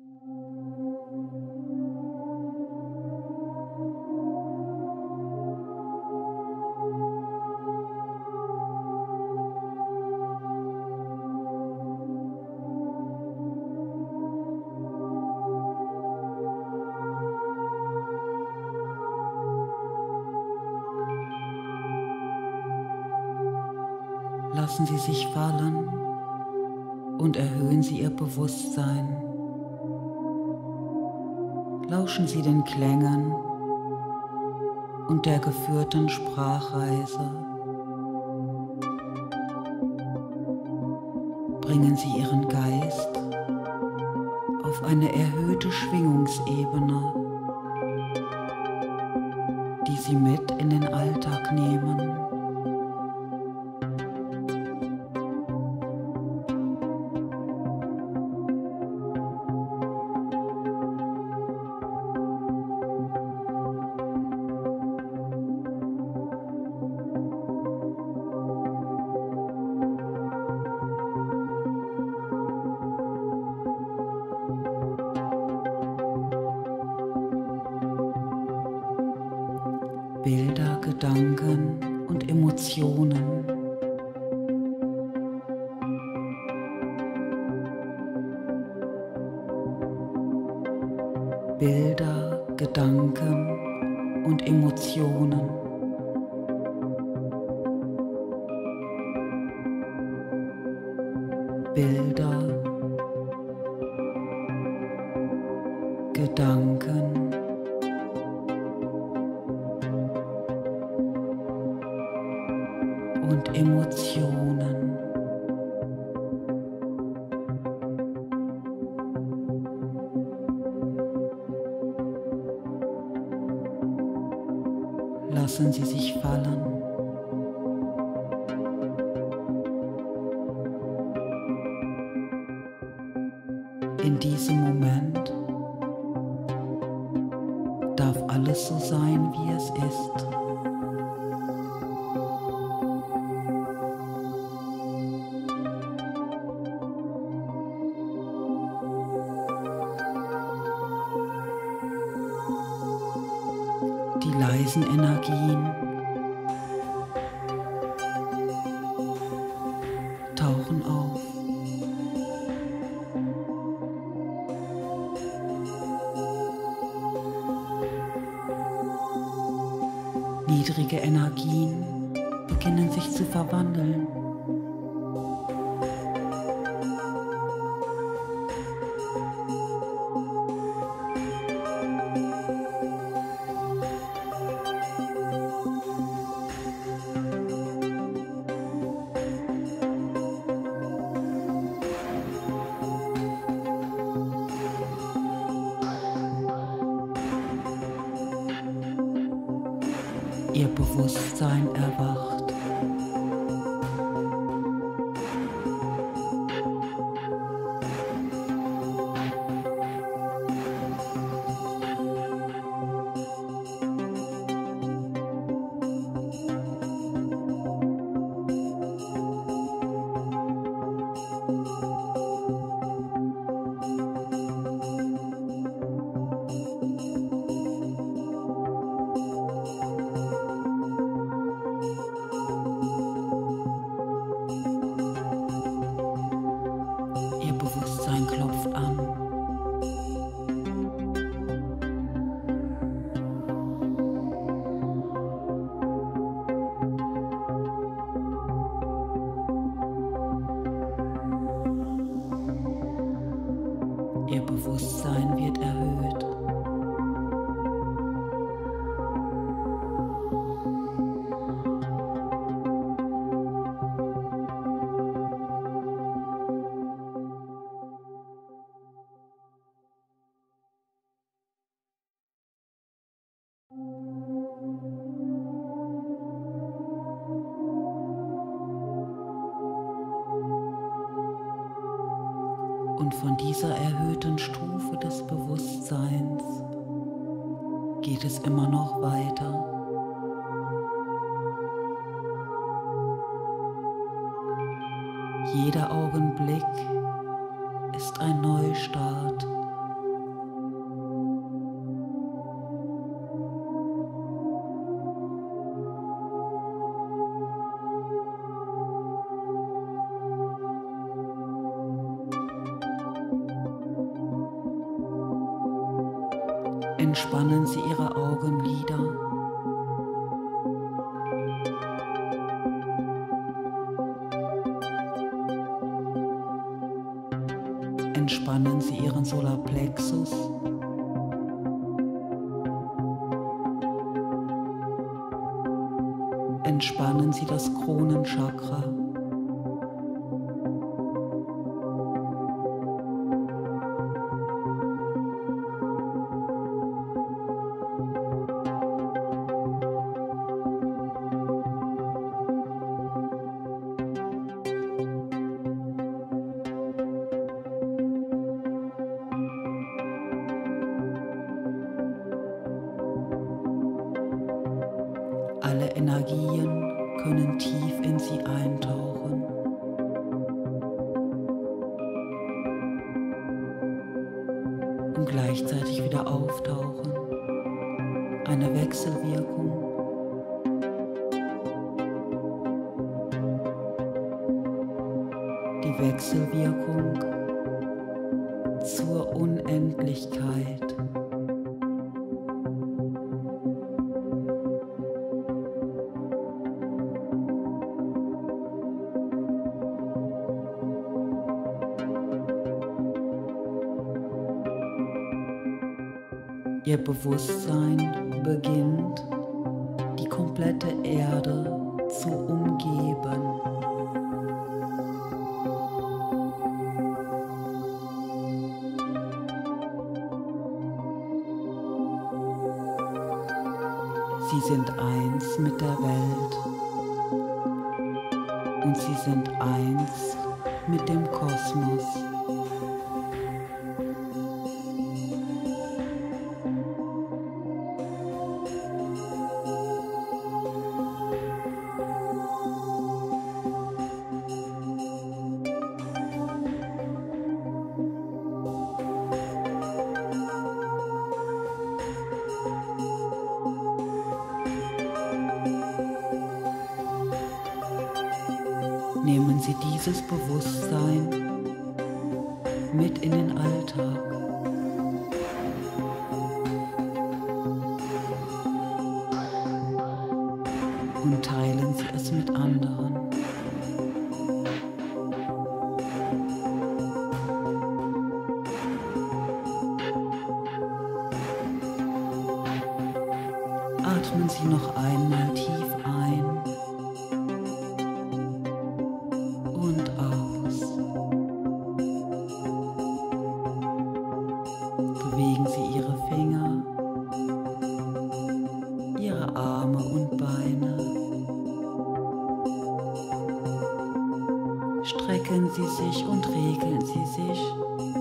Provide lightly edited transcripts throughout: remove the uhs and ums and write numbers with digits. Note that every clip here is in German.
Lassen Sie sich fallen und erhöhen Sie Ihr Bewusstsein. Lauschen Sie den Klängen und der geführten Sprachreise. Bringen Sie Ihren Geist auf eine erhöhte Schwingungsebene, die Sie mit in den Alltag nehmen. Bilder, Gedanken und Emotionen. Bilder, Gedanken und Emotionen. Bilder, Gedanken und Emotionen. Lassen Sie sich fallen. In diesem Moment darf alles so sein, wie es ist. Die leisen Energien tauchen auf. Niedrige Energien beginnen sich zu verwandeln. Ihr Bewusstsein erwacht. Ihr Bewusstsein klopft an. Ihr Bewusstsein wird erhöht. Und von dieser erhöhten Stufe des Bewusstseins geht es immer noch weiter. Jeder Augenblick ist ein Neustart Entspannen Sie Ihre Augenlider. Entspannen Sie Ihren Solarplexus. Entspannen Sie das Kronenchakra. Alle Energien können tief in Sie eintauchen. Und gleichzeitig wieder auftauchen. Eine Wechselwirkung. Die Wechselwirkung zur Unendlichkeit. Ihr Bewusstsein beginnt, die komplette Erde zu umgeben. Sie sind eins mit der Welt und Sie sind eins mit dem Kosmos. Nehmen Sie dieses Bewusstsein mit in den Alltag. Und teilen Sie es mit anderen. Atmen Sie noch einmal tief ein und aus. Bewegen Sie Ihre Finger, Ihre Arme und Beine. Strecken Sie sich und regeln Sie sich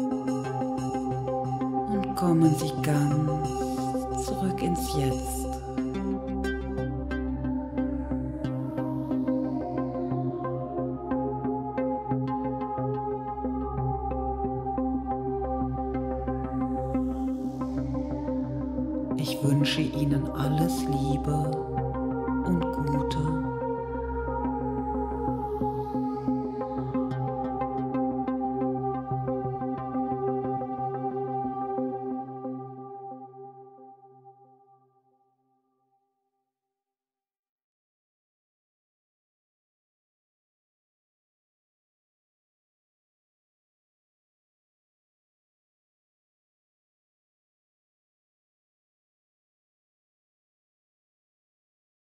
und kommen Sie ganz zurück ins Jetzt. Ich wünsche Ihnen alles Liebe